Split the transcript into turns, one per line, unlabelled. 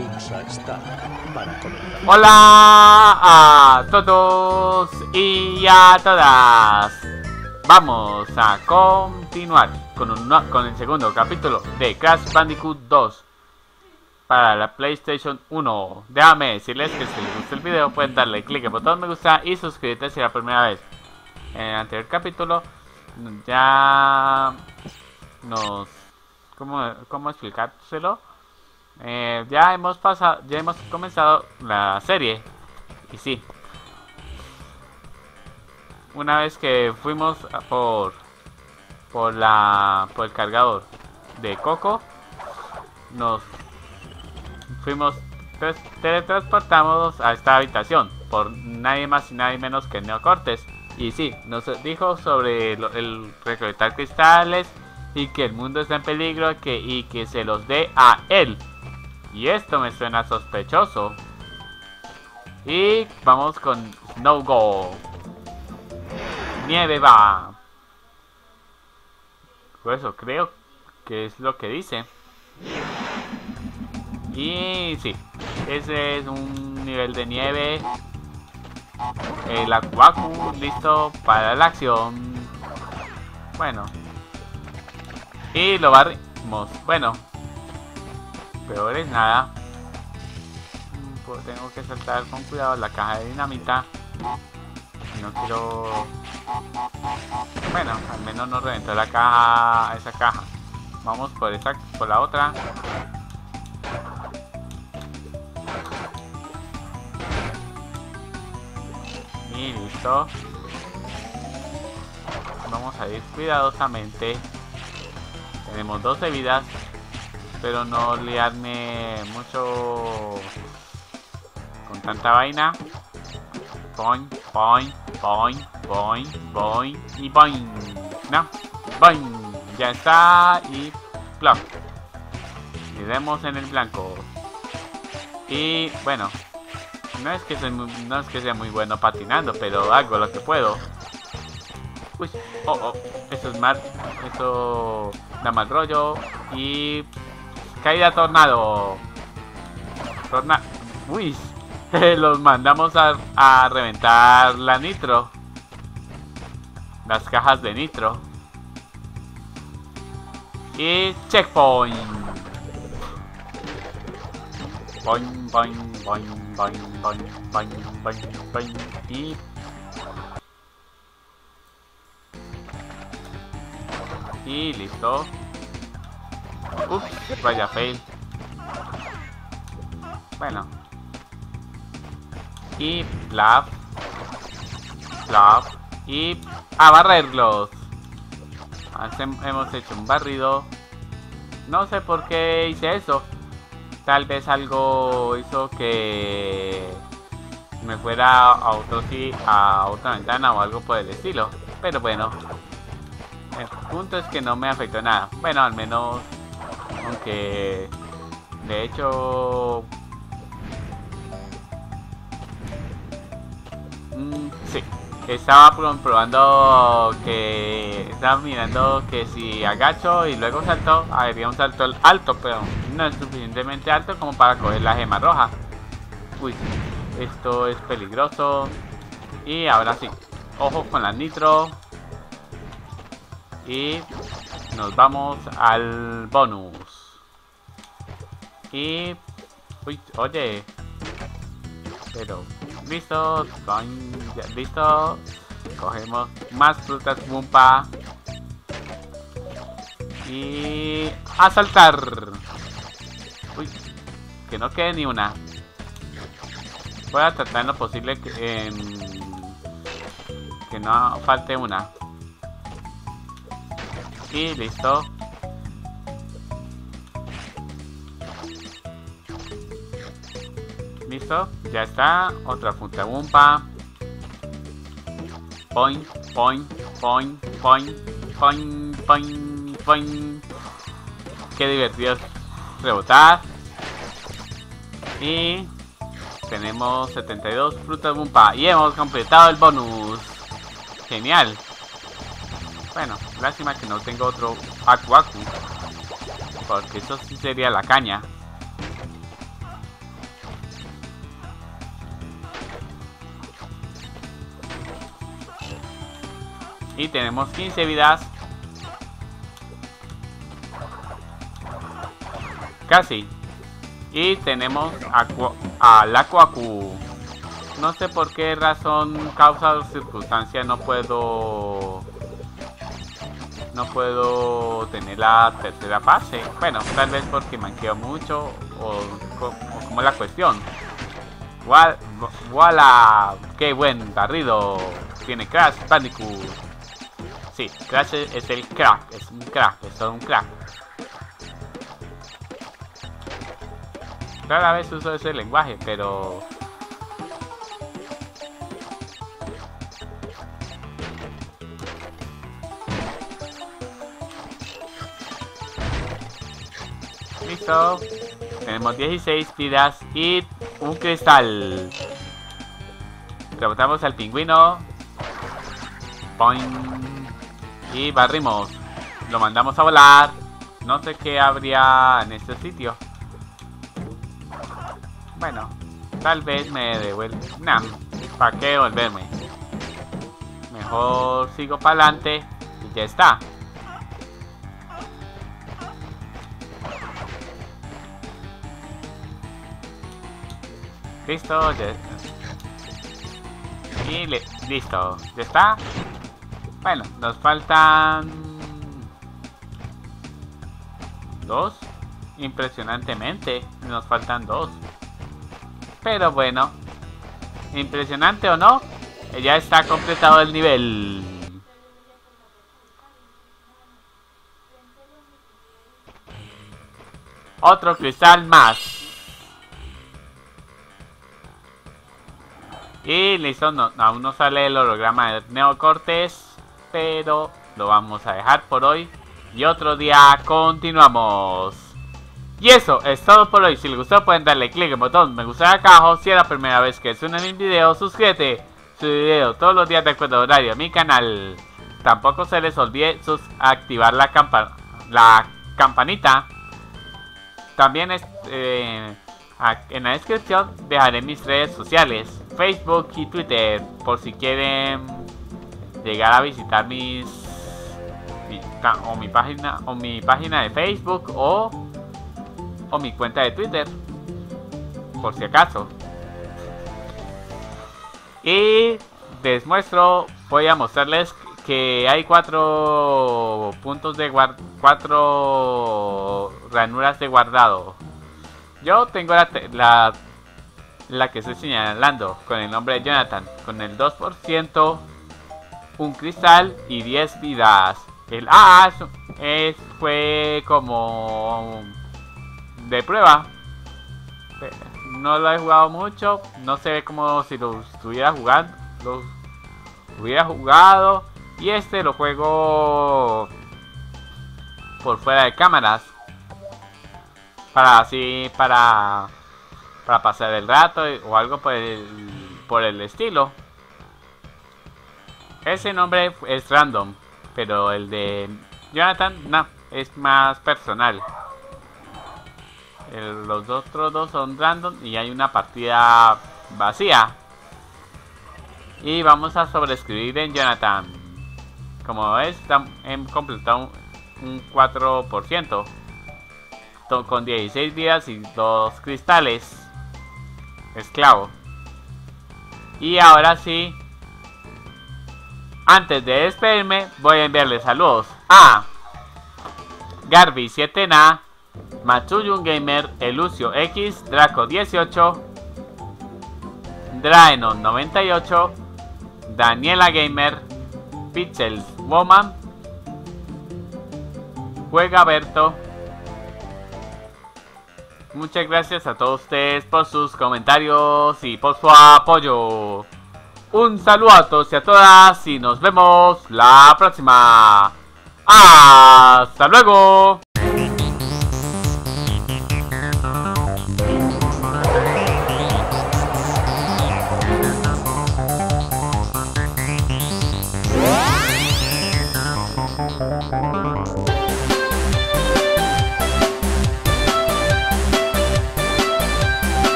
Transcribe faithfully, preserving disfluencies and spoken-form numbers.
Pulsa Start para comenzar.
Hola a todos y a todas. Vamos a continuar con, un, con el segundo capítulo de Crash Bandicoot dos para la PlayStation uno. Déjame decirles que si les gusta el video pueden darle clic al botón me gusta y suscribirte si es la primera vez. En el anterior capítulo ya nos... ¿Cómo, cómo explicárselo? Eh, ya hemos pasado, ya hemos comenzado la serie. Y sí, una vez que fuimos por por la por el cargador de Coco, nos fuimos teletransportamos a esta habitación por nadie más y nadie menos que Neo Cortes. Y sí, nos dijo sobre lo, el recolectar cristales y que el mundo está en peligro que, y que se los dé a él. Y esto me suena sospechoso. Y vamos con Snow Go. Nieve va. Por eso creo que es lo que dice. Y sí, ese es un nivel de nieve. El Aku Aku listo para la acción. Bueno. Y lo barrimos. Bueno. Peor es nada. Pues tengo que saltar con cuidado la caja de dinamita. No quiero... Bueno, al menos no reventó la caja, esa caja. Vamos por esa, por la otra. Y listo. Vamos a ir cuidadosamente. Tenemos doce vidas. Espero no liarme mucho con tanta vaina. Boing, boing, boing, boing, boing y boing. No, boing. Ya está y plop. Y demos en el blanco. Y bueno, no es que soy muy, no es que sea muy bueno patinando, pero hago lo que puedo. Uy, oh, oh, eso es mal, eso da mal rollo y caída tornado. Torna... Uy, los mandamos a, a reventar la nitro. Las cajas de nitro. Y checkpoint. Boing, boing, boing, boing, boing, boing, boing, boing. Y... Y listo. Ups, vaya fail. Bueno. Y plaf. Plaf. Y a barrerlos. Hemos hecho un barrido. No sé por qué hice eso. Tal vez algo hizo que me fuera a otro sí, a otra ventana o algo por el estilo. Pero bueno. El punto es que no me afectó nada. Bueno, al menos... Aunque... De hecho... Mmm, sí. Estaba probando que... Estaba mirando que si agacho y luego salto, habría un salto alto, pero no es suficientemente alto como para coger la gema roja. Uy, esto es peligroso. Y ahora sí. Ojo con la nitro. Y nos vamos al bonus. Y... Uy, oye. Pero... Listo. Ya, listo. Cogemos más frutas Wumpa. Y... ¡A saltar! Uy. Que no quede ni una. Voy a tratar en lo posible que, en... que no falte una. Y listo. Listo, ya está. Otra fruta Wumpa. Point, point, point, point, point, point, point. Qué divertido es rebotar. Y tenemos setenta y dos frutas Wumpa. Y hemos completado el bonus. Genial. Bueno, lástima que no tengo otro Aku Aku, porque eso sí sería la caña. Y tenemos quince vidas. Casi. Y tenemos Aqua, al Aquacu. No sé por qué razón, causa o circunstancia no puedo... No puedo tener la tercera fase. Bueno, tal vez porque manqueo mucho o, o, o como es la cuestión. ¡Wala! ¡Qué buen barrido! Tiene Crash Bandicoot. Sí, Crash es el crack, es un crack, es todo un crack. Rara vez uso ese lenguaje, pero... Listo. Tenemos dieciséis vidas y un cristal. Rebotamos al pingüino. Boing. Y barrimos. Lo mandamos a volar. No sé qué habría en este sitio. Bueno, tal vez me devuelva. Nah, ¿para qué devolverme? Mejor sigo para adelante y ya está. Listo, ya está. Y le, listo, ya está. Bueno, nos faltan dos. Impresionantemente, nos faltan dos. Pero bueno, impresionante o no, ya está completado el nivel. Otro cristal más. Y listo, no, aún no sale el holograma de Neo Cortés, pero lo vamos a dejar por hoy. Y otro día continuamos. Y eso es todo por hoy. Si les gustó pueden darle click en el botón me gusta acá abajo. Si es la primera vez que suena mi video, suscríbete. Su video todos los días de acuerdo a horario a mi canal. Tampoco se les olvide sus activar la, campa la campanita. También es, eh, en la descripción dejaré mis redes sociales, Facebook y Twitter, por si quieren llegar a visitar mis mi, o mi página o mi página de Facebook o o mi cuenta de Twitter, por si acaso. Y les muestro, voy a mostrarles que hay cuatro puntos de guard cuatro ranuras de guardado. Yo tengo la, la la que estoy señalando con el nombre de Jonathan, con el dos por ciento, un cristal y diez vidas. El A es, es fue como de prueba. No lo he jugado mucho, no se ve como si lo estuviera jugando, lo hubiera jugado. Y este lo juego por fuera de cámaras, para así, para para pasar el rato o algo por el, por el estilo. Ese nombre es random, pero el de Jonathan no, es más personal. El, los otros dos son random y hay una partida vacía. Y vamos a sobreescribir en Jonathan. Como ves, he completado un, un cuatro por ciento con dieciséis vidas y dos cristales. Esclavo. Y ahora sí, antes de despedirme, voy a enviarle saludos a Garby siete Na, Matsuyun Gamer, Elucio X, Draco dieciocho, Draenon noventa y ocho, Daniela Gamer, Pixels Woman, Juega Berto. Muchas gracias a todos ustedes por sus comentarios y por su apoyo. Un saludo a todos y a todas y nos vemos la próxima. ¡Hasta luego!